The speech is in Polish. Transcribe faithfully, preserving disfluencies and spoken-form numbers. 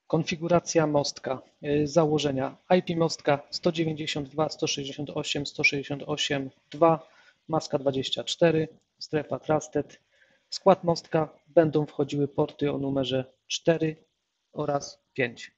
Konfiguracja mostka. Założenia. I P mostka sto dziewięćdziesiąt dwa, sto sześćdziesiąt osiem, sto sześćdziesiąt osiem, dwa, maska dwadzieścia cztery, strefa trusted. W skład mostka będą wchodziły porty o numerze cztery oraz pięć.